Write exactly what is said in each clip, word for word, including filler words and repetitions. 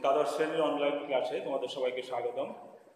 দ্বাদশ শ্রেণীর অনলাইন ক্লাসে তোমাদের সবাইকে স্বাগতম।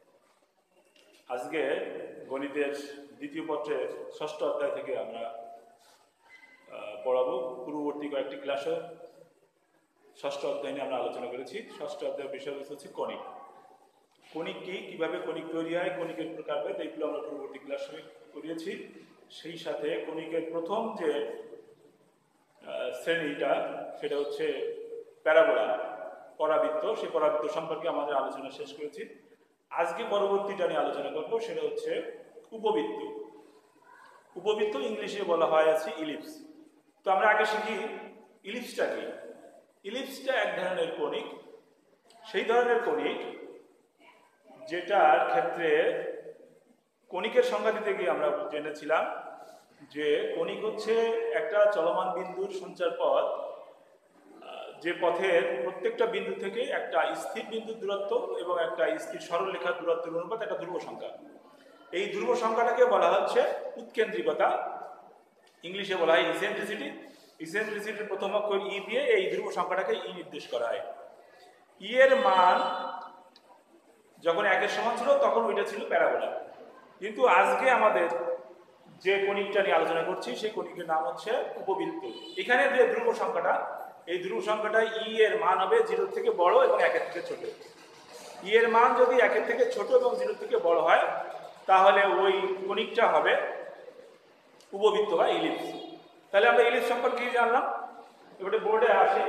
আজকে গণিতের দ্বিতীয় পত্রের ষষ্ঠ অধ্যায় থেকে আমরা পড়াবো। পূর্ববর্তী কয়েকটি ক্লাসে ষষ্ঠ অধ্যায় নিয়ে আমরা আলোচনা করেছি। ষষ্ঠ অধ্যায়ের বিষয়বস্তু হচ্ছে কণিক। কণিক কি, কীভাবে কণিক তৈরি হয়, কণিকের প্রকারভেদ, এইগুলো আমরা পূর্ববর্তী ক্লাসে করিয়েছি। সেই সাথে কণিকের প্রথম যে শ্রেণীটা সেটা হচ্ছে প্যারাবোলা, পরাবৃত্ত। সেই পরাবৃত্ত সম্পর্কে আমাদের আলোচনা শেষ করেছি। আজকে পরবর্তীটা নিয়ে আলোচনা করব, সেটা হচ্ছে উপবৃত্ত। উপবৃত্ত ইংলিশে বলা হয় আছে ইলিপস। তো আমরা আগে শিখি ইলিপসটা কি। ইলিপসটা এক ধরনের কণিক, সেই ধরনের কণিক যেটার ক্ষেত্রে কণিকের সংজ্ঞা দিতে গিয়ে আমরা জেনেছিলাম যে কণিক হচ্ছে একটা চলমান বিন্দুর সঞ্চার পথ, যে পথের প্রত্যেকটা বিন্দু থেকে একটা স্থির বিন্দুর দূরত্ব এবং একটা স্থির সরলরেখার দূরত্বের অনুপাত একটা ধ্রুব সংখ্যা। এই ধ্রুব সংখ্যাটাকে বলা হচ্ছে উৎকেন্দ্রিকতা, ইংলিশে বলা হয় ইসেন্ট্রিসিটি। ইসেন্ট্রিসিটির প্রথম অক্ষর ই দিয়ে এই ধ্রুব সংখ্যাটাকে ই নির্দেশ করা হয়। ই এর মান যখন একের সমান ছিল তখন ওইটা ছিল প্যারাবোলা। কিন্তু আজকে আমাদের যে কণিকটা নিয়ে আলোচনা করছি সেই কণিকের নাম হচ্ছে উপবৃত্ত। এখানে যে ধ্রুব সংখ্যাটা, এই ধ্রুব সংখ্যাটা ই এর মান হবে জিরোর থেকে বড় এবং একের থেকে ছোট। ই এর মান যদি একের থেকে ছোট এবং জিরোর থেকে বড় হয় তাহলে ওই কণিকটা হবে উপবৃত্ত বা ইলিপস। তাহলে আমরা ইলিপস সম্পর্কে কি জানলাম, এবারে বোর্ডে আসে।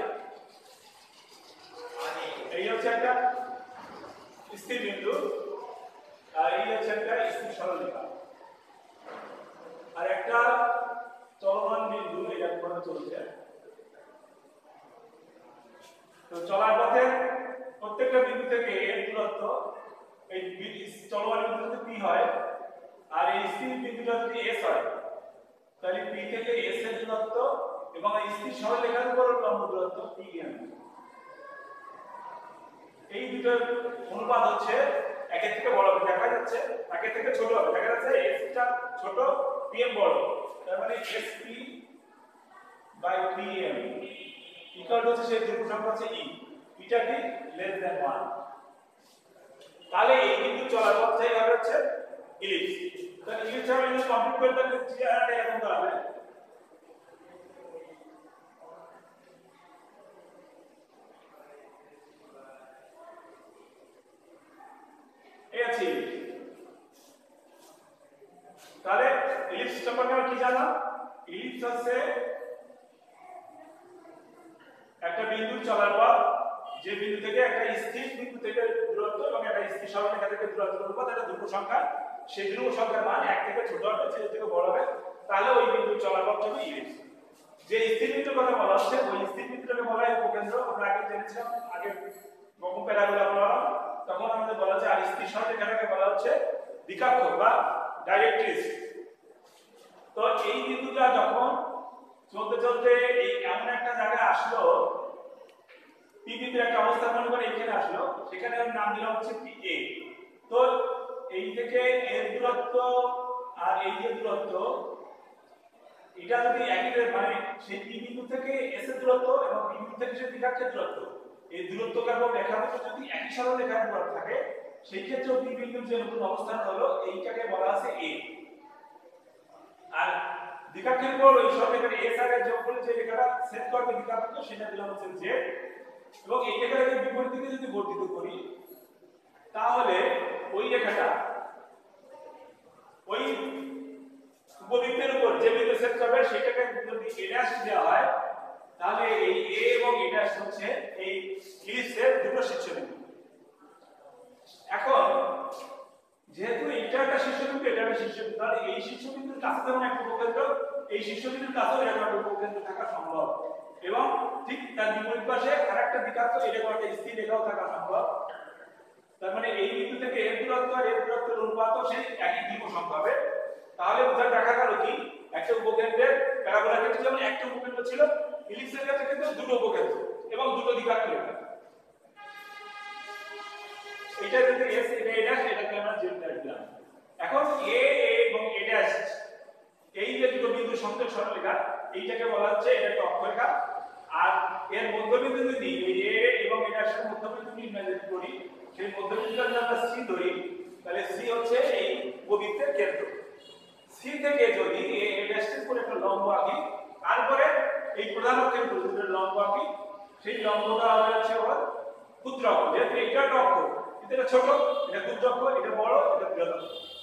এই হচ্ছে একটা স্থির বিন্দু আর এই হচ্ছে একটা স্থির সরলরেখা, আর একটা চলমান বিন্দু এই একভাবে চলছে। তো চলার পথে প্রত্যেকটা বিন্দু থেকে এর দূরত্ব, এই চলমান বিন্দু যদি পি হয় আর এই স্থির বিন্দুটা যদি এস হয় তাহলে পি থেকে এস এর দূরত্ব এবং এই স্থির সরলরেখার উপর লম্ব দূরত্ব পি এম। এই দুটোর অনুপাত হচ্ছে একের থেকে বড় হবে, দেখা যাচ্ছে একের থেকে ছোট হবে, দেখা যাচ্ছে এসটা ছোট পিএম বড়, তার মানে এসপি বাই পিএম ইকুয়াল হচ্ছে সেই ধ্রুব সংখ্যা হচ্ছে ই, এটা কি লেস দ্যান ওয়ান। তাহলে এই বিন্দু চলার পথটাই হবে হচ্ছে ইলিপস। তাহলে ইলিপস আমরা যদি কমপ্লিট করতে গেলে চেহারাটা এরকম দাঁড়াবে। এই আছে তাহলে ইলিপস সম্পর্কে আমরা কি জানলাম? ইলিপস হচ্ছে একটা বিন্দু চলার পথ, যে বিন্দু থেকে একটা স্থির বিন্দু থেকে দূরত্ব এবং একটা স্থির সরলরেখা থেকে দূরত্বের অনুপাত একটা ধ্রুব সংখ্যা, সেই ধ্রুব সংখ্যার মান এক থেকে ছোট হবে, জিরো থেকে বড় হবে, তাহলে ওই বিন্দুর চলার পথ হবে ইলিপস। যে স্থির বিন্দুর কথা বলা হচ্ছে ওই স্থির বিন্দুটাকে বলা হয় উপকেন্দ্র। আমরা আগে জেনেছিলাম, আগে যখন প্যারাবোলা বললাম তখন আমাদের বলা হচ্ছে, আর স্থির সরলরেখাটাকে বলা হচ্ছে দ্বিকাক্ষক বা ডাইরেক্ট্রিক্স। তো এই বিন্দুটা যখন চলতে চলতে এই এমন একটা জায়গায় আসলো, পি বিন্দুর একটা অবস্থান মনে করে এখানে আসলো, সেখানে আমি নাম দিলাম হচ্ছে পি এ। তো এই থেকে এর দূরত্ব আর এই যে দূরত্ব, এটা যদি একই, মানে সেই পি বিন্দু থেকে এস এর দূরত্ব এবং পি বিন্দু থেকে সেই দ্বিঘাক্ষের দূরত্ব, এই দূরত্বকে আমরা রেখা দুটো যদি একই সরলরেখার উপর থাকে, সেই ক্ষেত্রে পি বিন্দুর যে নতুন অবস্থান হলো এইটাকে বলা আছে এ। আর দ্বিঘাক্ষের উপর ওই সরলরেখার এস আর এর যোগফলে যে রেখাটা সেট করবে দ্বিঘাক্ষক, সেটা দিলাম হচ্ছে জেড। এবং এই রেখাটাকে বিপরীত দিকে যদি বর্ধিত করি তাহলে ওই রেখাটা ওই উপবৃত্তের উপর যে বিন্দু সেট করবে সেটাকে যদি এ ড্যাশ দেওয়া হয় তাহলে এই এ এবং এ ড্যাশ হচ্ছে এই ইলিপসের দুটো শীর্ষবিন্দু। এখন যেহেতু এটা একটা শীর্ষবিন্দু, এটা একটা শীর্ষবিন্দু, তাহলে এই শীর্ষবিন্দুর কাছে যেমন একটা উপকেন্দ্র, এই শীর্ষবিন্দুর কাছেও এরকম একটা উপকেন্দ্র থাকা সম্ভব, এবং ঠিক তার বিপরীত পাশে আরেকটা দ্বিঘাক্ষক এরকম একটা স্থির রেখাও থাকা সম্ভব। তার মানে এই বিন্দু থেকে এর দূরত্ব আর এর দূরত্বের অনুপাতও সেই একই ধ্রুব সংখ্যা হবে। তাহলে বোঝা দেখা গেল কি, একটা উপকেন্দ্রের প্যারাবোলার ক্ষেত্রে যেমন একটা উপকেন্দ্র ছিল, ইলিপসের ক্ষেত্রে কিন্তু দুটো উপকেন্দ্র এবং দুটো দ্বিঘাক্ষক রেখা। এটা যদি এস, এটা এ ড্যাশ, এটাকে আমরা জেড ড্যাশ দিলাম। এখন এ এবং এ ড্যাশ এই যে দুটো বিন্দু সংযোগ সরলরেখা, এইটাকে বলা হচ্ছে এটা একটা অক্ষরেখা। আর এর মধ্যবিন্দু যদি এ এবং এর সাথে মধ্যবিন্দু নির্ণয় করি সেই মধ্যবিন্দুটা যদি আমরা সি ধরি তাহলে সি হচ্ছে এই উপবৃত্তের কেন্দ্র। সি থেকে যদি এ ড্যাশের উপর একটা লম্ব আঁকি তারপরে এই প্রধান অক্ষের উপর লম্ব আঁকি সেই লম্বটা হবে হচ্ছে ওর ক্ষুদ্রাক্ষ। যেহেতু এটা একটা অক্ষ কিন্তু এটা ছোট, এটা ক্ষুদ্রাক্ষ, এটা বড়, এটা বৃহৎ।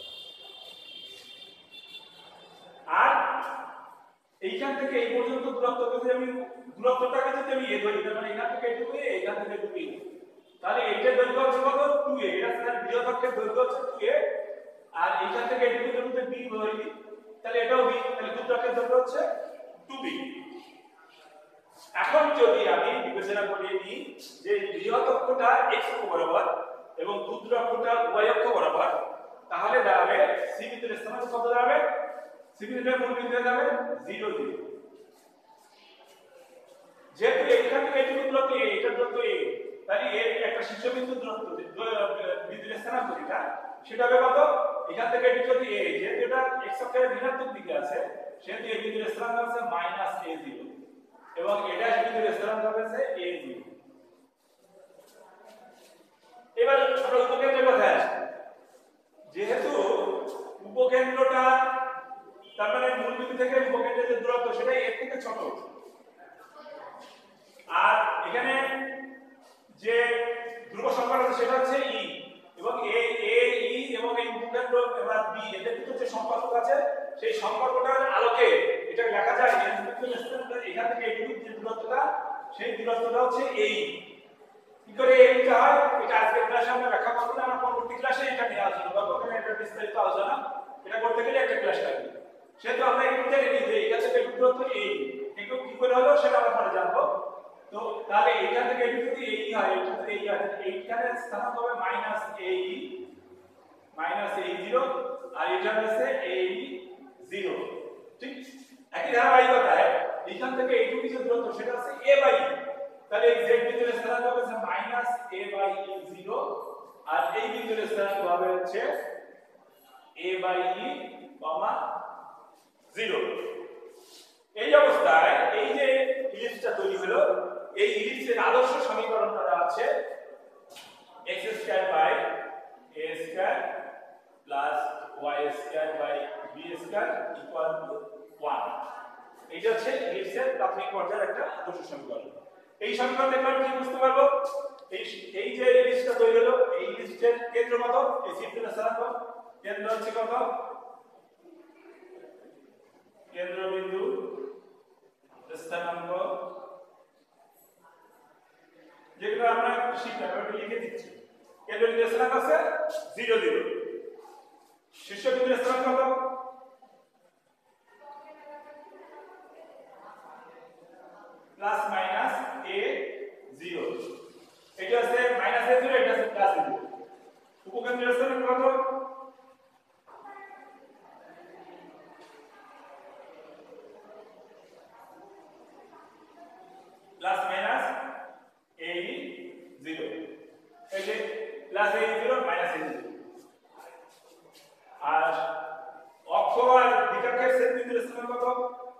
আর এইখান থেকে এই পর্যন্ত দূরত্ব যদি আমি দূরত্বটাকে যদি আমি এ ধরি মানে এখান থেকে এটুকু এ এখান থেকে এটুকু এ তাহলে এইটার দৈর্ঘ্য হচ্ছে কত টু এ। এটা স্যার বৃহৎ অক্ষের দৈর্ঘ্য হচ্ছে টু এ। আর এইখান থেকে এটুকু যদি বি ধরি তাহলে এটাও বি, তাহলে ক্ষুদ্রাক্ষের দৈর্ঘ্য হচ্ছে টু বি। এখন যদি আমি বিবেচনা করে নিই যে বৃহৎ অক্ষটা x অক্ষ বরাবর এবং ক্ষুদ্র অক্ষটা y অক্ষ বরাবর তাহলে দাঁড়াবে সি বিন্দুর স্থানাঙ্ক কত দাঁড়াবে? সি বিন্দুর মূল বিন্দু যাবে জিরো জিরো। যেহেতু এখান থেকে এটুকু দূরত্ব a, এটা দূরত্ব a, তাহলে এর একটা শীর্ষবিন্দু দূরত্ব বিন্দুর স্থানাঙ্ক যেটা সেটা হবে কত? এখান থেকে এটুকু যদি a, যেহেতু এটা x অক্ষের ঋণাত্মক দিকে আছে সেহেতু এই বিন্দুর স্থানাঙ্ক আছে মাইনাস a জিরো এবং এটা বিন্দুর স্থানাঙ্ক হবে a জিরো। এবার আমরা উপকেন্দ্রের কথায় আসি। যেহেতু উপকেন্দ্রটা তার মানে মূল বিন্দু থেকে উপকেন্দ্রের যে দূরত্ব সেটা এর থেকে ছোট, আর এখানে যে ধ্রুব সংখ্যা আছে সেটা হচ্ছে ই এবং এই এ ই এবং এই উপকেন্দ্র বা বি এদের ভিতরে যে সম্পর্ক আছে সেই সম্পর্কটার আলোকে এটা লেখা যায় এখান থেকে এইটুকু যে দূরত্বটা সেই দূরত্বটা হচ্ছে এই। কি করে এইটা হয় এটা আজকের ক্লাসে আমরা ব্যাখ্যা করব না, আমরা পরবর্তী ক্লাসে এটা নিয়ে আলোচনা করব। ওখানে এটা বিস্তারিত আলোচনা এটা করতে গেলে একটা ক্লাস লাগবে। সেহেতু আমরা একটু জেনে নিই যে এখান থেকে দূরত্ব এই একটু কি করে হলো সেটা আমরা পরে জানবো। তো তাহলে এখান থেকে এটুকু যদি এই হয় এটা যদি এই হয় এইখানে স্থানাঙ্ক হবে মাইনাস এই মাইনাস এই জিরো আর এটা হচ্ছে এই জিরো। ঠিক একই ধারাবাহিকতায় এখান থেকে এইটুকু যে দূরত্ব সেটা হচ্ছে a বাই e। তাহলে এই z বিন্দুর স্থানাঙ্ক হবে minus a by e zero আর এই বিন্দুর স্থানাঙ্ক হবে হচ্ছে a by e comma zero. এই অবস্থায় এই যে ইলিপসটা তৈরি হলো এই ইলিপসের আদর্শ সমীকরণটা আছে x square by a square plus y square by b square equal to one. এটা হচ্ছে ইলিপসের প্রাথমিক পর্যায়ের একটা আদর্শ সমীকরণ। এই সমীকরণ দেখলে আমরা কি বুঝতে পারবো? এই এই যে ইলিপসটা তৈরি হলো এই ইলিপসের কেন্দ্র কত? এই সিম্পল স্থানাঙ্ক কেন্দ্র হচ্ছে কত? কেন্দ্রবিন্দু স্থানাঙ্ক যেগুলো আমরা শিখলাম আমরা লিখে দিচ্ছি। কেন্দ্রবিন্দু স্থানাঙ্ক আছে জিরো জিরো। শীর্ষবিন্দু স্থানাঙ্ক কত? Plus minus a zero. এটা আছে মাইনাস a জিরো, এটা আছে প্লাস a জিরো। উপকেন্দ্রের স্থানাঙ্ক কত? Plus minus a zero. এই যে plus a zero minus a zero. আর অক্ষ আর বিকক্ষের ছেদ বিন্দুর স্থানাঙ্ক কত?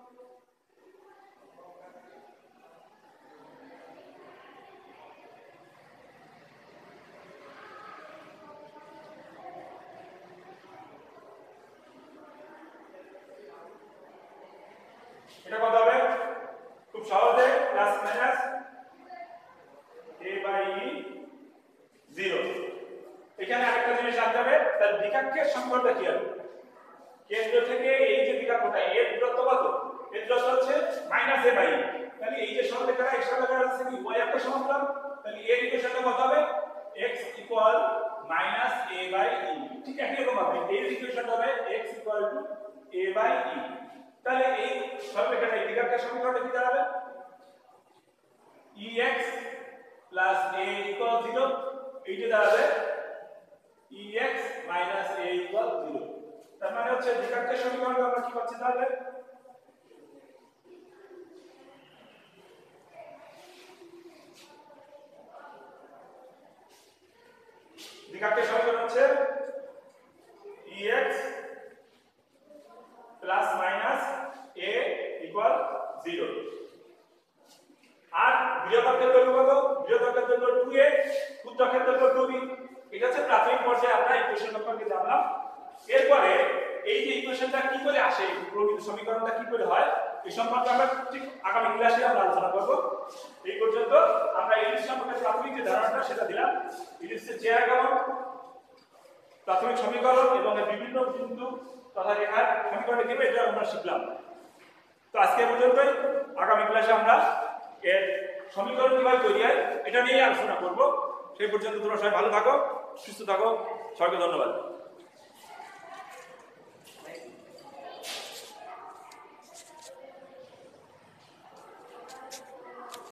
এটা কত হবে? খুব সহজে plus minus a by e zero. এখানে আরেকটা জিনিস জানতে হবে তার বিকক্ষের সম্পর্কটা কি হবে? কেন্দ্র থেকে এই যে বিকক্ষটা এর দূরত্ব কত? এর দূরত্ব হচ্ছে মাইনাস a বাই e। তাহলে এই যে সরলরেখাটা x সরলরেখা আছে কি y অক্ষ সমান্তরাল, তাহলে এর ইকুয়েশনটা কত হবে? x equal minus a by e। ঠিক একই রকম হবে এর ইকুয়েশনটা হবে x equal to a by e। তাহলে এই সরলরেখাটা এই বিকক্ষের সমীকরণটা কি দাঁড়াবে? ex plus a equal zero. এইটা দাঁড়াবে ex minus a equal zero. তার মানে হচ্ছে বিকক্ষের সমীকরণটা আমরা কি পাচ্ছি তাহলে? বিকক্ষের সমীকরণ হচ্ছে ex plus minus a equal zero. আর এরপরে এই যে ইকুয়েশনটা কি করে আসে, প্রকৃত সমীকরণটা কি করে হয়, এই সম্পর্কে আমরা ঠিক আগামী ক্লাসে আমরা আলোচনা করব। এই পর্যন্ত আমরা ইলিশ সম্পর্কে প্রাথমিক যে ধারণাটা সেটা দিলাম। ইলিশের চেহারা কেমন, প্রাথমিক সমীকরণ এবং বিভিন্ন বিন্দু তথা রেখার সমীকরণ কিভাবে, এটা আমরা শিখলাম। তো আজকে পর্যন্তই। আগামী ক্লাসে আমরা এর সমীকরণ কিভাবে তৈরি হয় এটা নিয়ে আলোচনা করব। সেই পর্যন্ত তোমরা সবাই ভালো থাকো, সুস্থ থাকো। সবাইকে ধন্যবাদ।